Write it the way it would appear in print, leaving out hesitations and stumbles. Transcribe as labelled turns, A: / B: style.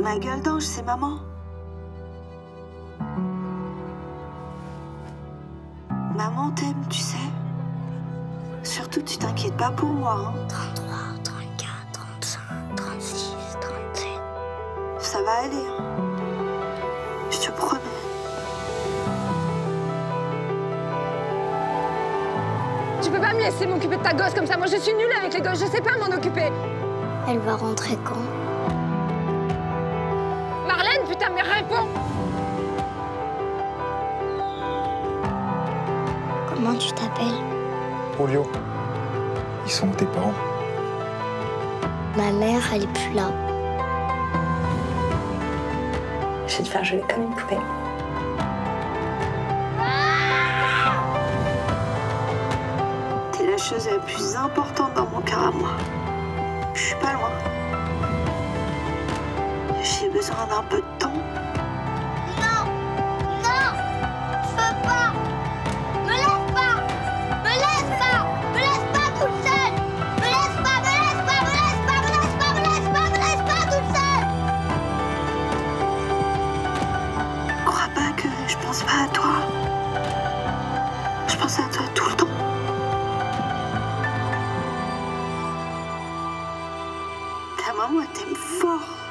A: Ma gueule d'ange, c'est maman. Maman t'aime, tu sais. Surtout, tu t'inquiètes pas pour moi, hein.
B: 33, 34, 35, 36, 37...
A: Ça va aller, hein. Je te promets.
C: Tu peux pas me laisser m'occuper de ta gosse comme ça. Moi, je suis nulle avec les gosses. Je sais pas m'en occuper.
B: Elle va rentrer quand?
C: Marlène, putain, mais réponds!
B: Comment tu t'appelles?
D: Julio, ils sont tes parents.
B: Ma mère, elle est plus là.
A: Je vais te faire jouer comme une poupée. T'es la chose la plus importante dans mon cœur à moi. Je suis pas loin. J'ai besoin d'un peu de temps.
B: Non! Non! Je veux pas! Me laisse pas! Me laisse pas! Me laisse pas toute seule! Me laisse pas! Me laisse pas! Me laisse pas! Me laisse pas! Me laisse pas! Me laisse pas toute seule!
A: Crois pas que je pense pas à toi. Je pense à toi tout le temps. Ta maman, elle t'aime fort.